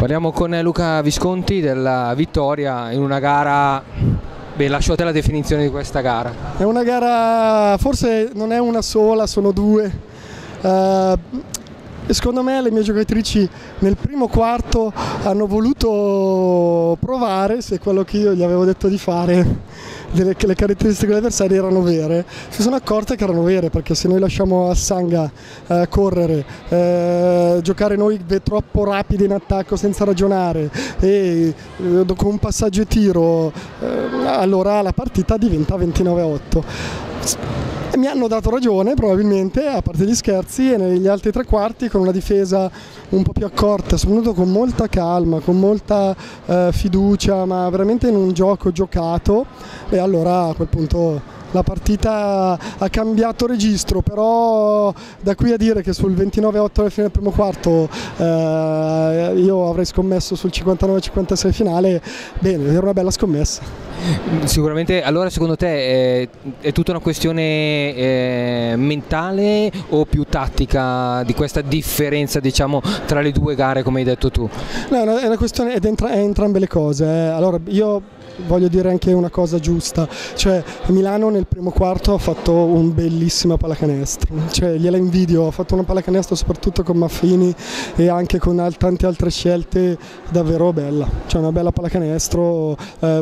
Parliamo con Luca Visconti della vittoria in una gara, lascio a te la definizione di questa gara. È una gara, forse non è una sola, sono due. Secondo me le mie giocatrici nel primo quarto hanno voluto provare se quello che io gli avevo detto di fare, che le caratteristiche dell'avversario erano vere. Si sono accorte che erano vere, perché se noi lasciamo a Sanga correre, giocare noi troppo rapidi in attacco senza ragionare e con un passaggio e tiro, allora la partita diventa 29-8. E mi hanno dato ragione probabilmente, a parte gli scherzi, e negli altri tre quarti con una difesa un po' più accorta, soprattutto con molta calma, con molta fiducia, ma veramente in un gioco giocato, e allora a quel punto la partita ha cambiato registro. Però da qui a dire che sul 29-8 alla fine del primo quarto io avrei scommesso sul 59-56 finale, bene, era una bella scommessa. Sicuramente. Allora secondo te è tutta una questione mentale o più tattica di questa differenza, diciamo, tra le due gare, come hai detto tu? No, è una questione, è entrambe le cose. Allora io voglio dire anche una cosa giusta, cioè Milano nel primo quarto ha fatto un bellissimo pallacanestro, cioè gliela invidio, ha fatto una pallacanestro soprattutto con Maffini e anche con tante altre scelte davvero bella, cioè una bella pallacanestro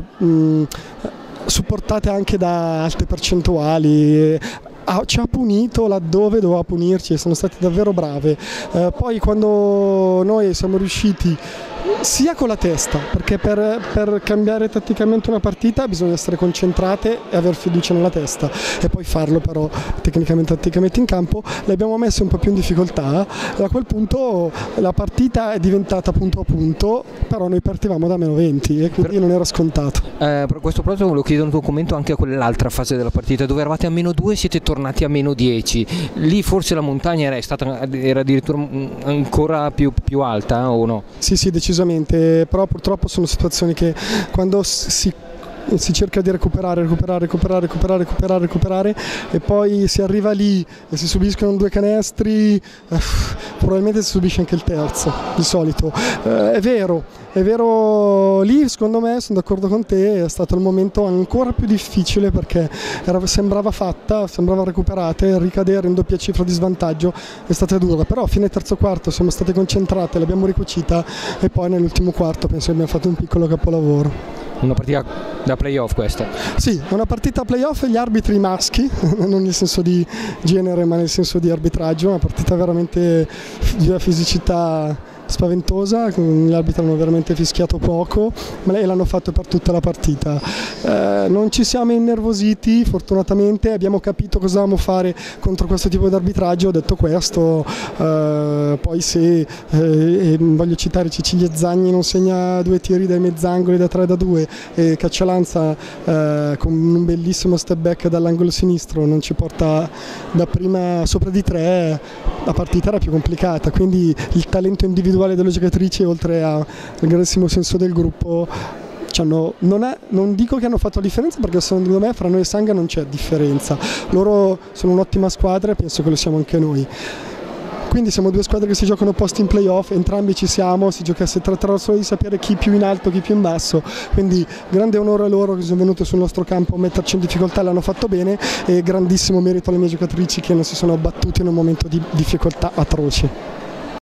supportate anche da alte percentuali. Ci ha punito laddove doveva punirci e sono state davvero brave. Poi quando noi siamo riusciti sia con la testa, perché per cambiare tatticamente una partita bisogna essere concentrate e aver fiducia nella testa, e poi farlo però tecnicamente tatticamente in campo, le abbiamo messe un po' più in difficoltà e a quel punto la partita è diventata punto a punto, però noi partivamo da -20 e quindi non era scontato. Per questo proposito volevo chiedere un tuo commento anche a quell'altra fase della partita dove eravate a -2 e siete tornati a -10. Lì forse la montagna era addirittura ancora più alta o no? Sì, decisamente, però purtroppo sono situazioni che quando si cerca di recuperare e poi si arriva lì e si subiscono due canestri, probabilmente si subisce anche il terzo di solito. È vero, lì secondo me, sono d'accordo con te, è stato il momento ancora più difficile perché sembrava recuperate, ricadere in doppia cifra di svantaggio è stata dura, però a fine terzo quarto siamo state concentrate, l'abbiamo ricucita e poi nell'ultimo quarto penso che abbiamo fatto un piccolo capolavoro. Una partita da playoff questa? Sì, è una partita playoff, gli arbitri maschi, non nel senso di genere ma nel senso di arbitraggio, una partita veramente di una fisicità spaventosa, gli arbitri hanno veramente fischiato poco e l'hanno fatto per tutta la partita. Non ci siamo innervositi, fortunatamente abbiamo capito cosa dovevamo fare contro questo tipo di arbitraggio. Detto questo, poi se voglio citare Cecilia Zagni non segna due tiri dai mezzangoli da 3 da 2 e Caccialanza con un bellissimo step back dall'angolo sinistro non ci porta da prima sopra di 3, la partita era più complicata, quindi il talento individuale delle giocatrici oltre al grandissimo senso del gruppo non dico che hanno fatto la differenza, perché secondo me fra noi e Sanga non c'è differenza, loro sono un'ottima squadra e penso che lo siamo anche noi. Quindi siamo due squadre che si giocano posti in playoff, entrambi ci siamo, si giocasse tra solo di sapere chi più in alto, chi più in basso, quindi grande onore a loro che sono venute sul nostro campo a metterci in difficoltà, l'hanno fatto bene, e grandissimo merito alle mie giocatrici che non si sono abbattute in un momento di difficoltà atroce.